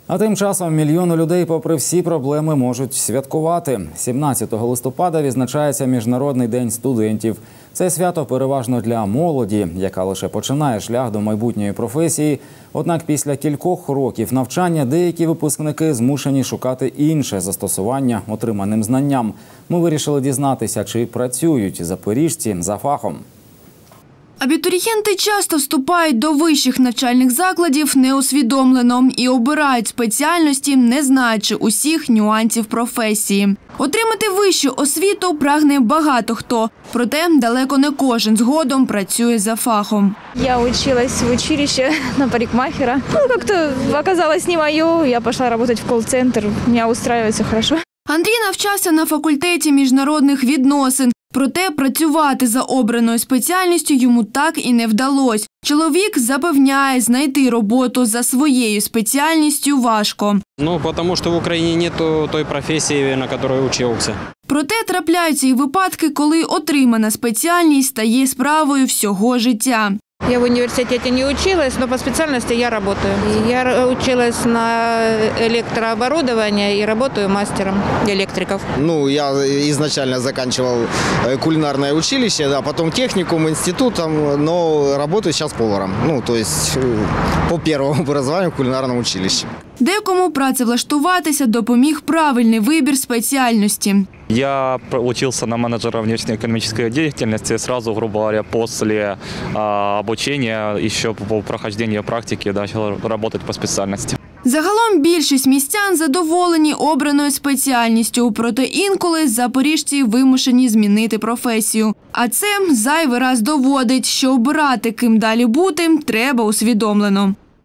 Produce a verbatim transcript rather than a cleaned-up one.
А тим часом мільйони людей, попри всі проблеми, можуть святкувати. сімнадцятого листопада відзначається Міжнародний день студентів. Це свято переважно для молоді, яка лише починає шлях до майбутньої професії. Однак після кількох років навчання деякі випускники змушені шукати інше застосування отриманим знанням. Ми вирішили дізнатися, чи працюють запоріжці за фахом. Абітурієнти часто вступають до вищих навчальних закладів неусвідомлено і обирають спеціальності, не знаючи усіх нюансів професії. Отримати вищу освіту прагне багато хто, проте далеко не кожен згодом працює за фахом. Я училась в училище на парикмахера. Ну, как-то оказалось не мое, я пошла работать в колл-центр, меня устраивает все хорошо. Андрій навчався на факультеті міжнародних відносин. Проте працювати за обраною спеціальністю йому так і не вдалося. Чоловік запевняє, знайти роботу за своєю спеціальністю важко. Ну, тому що в Україні немає тої професії, на якій вчився. Проте трапляються і випадки, коли отримана спеціальність стає справою всього життя. Я в университете не училась, но по специальности я работаю. Я училась на электрооборудование и работаю мастером электриков. Ну, я изначально заканчивал кулинарное училище, да, потом техникум, институтом, но работаю сейчас поваром. Ну, то есть по первому образованию в кулинарном училище. Декому працевлаштуватися допоміг правильний вибір спеціальності. Я учился на менеджера внешнеэкономической деятельности. Сразу, грубо говоря, после а, обучения, еще по прохождению практики, начал работать по специальности. Загалом більшість містян задоволені обраною спеціальністю, проте інколи запоріжці вимушені змінити професію. А це зайвий раз доводить, що обирати, ким далі бути, треба усвідомлено.